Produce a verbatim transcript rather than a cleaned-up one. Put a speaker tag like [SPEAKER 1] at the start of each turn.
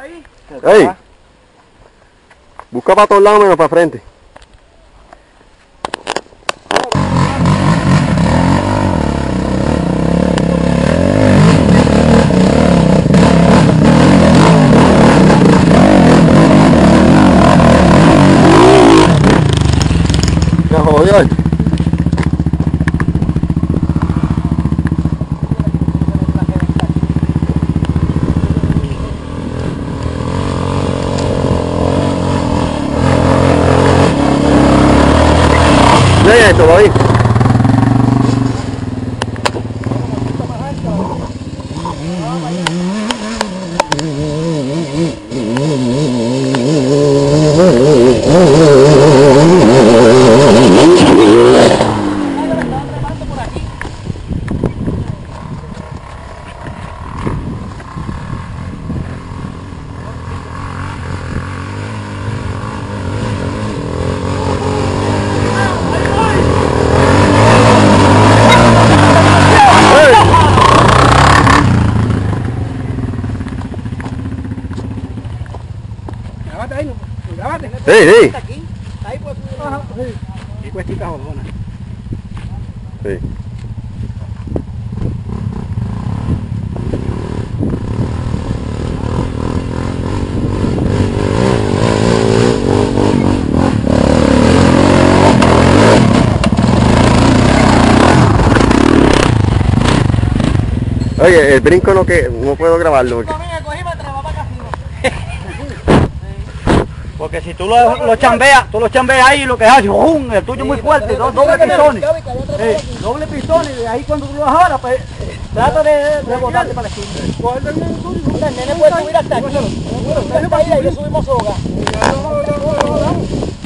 [SPEAKER 1] ahí.
[SPEAKER 2] ¡Ey! Busca para todos lados menos para frente. ¡Me jodió! Mira esto, David.
[SPEAKER 1] Grábate ahí, grábate.
[SPEAKER 2] Sí, sí.
[SPEAKER 1] Ahí pues. Y cuestita jodona.
[SPEAKER 2] Sí. Oye, el brinco no que no puedo grabarlo porque...
[SPEAKER 1] Porque si tú lo, lo chambeas, tú lo chambeas ahí y lo que haces, ¡bum! El tuyo es muy fuerte, do, doble pistones. Eh, doble pistones, y ahí cuando tú lo agarras, pues trata de, de botarte para la esquina. El nene puede subir hasta aquí. Ven para ahí, ahí le subimos soga.